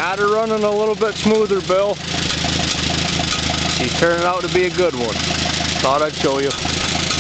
Got her running a little bit smoother, Bill. She's turning out to be a good one. Thought I'd show you.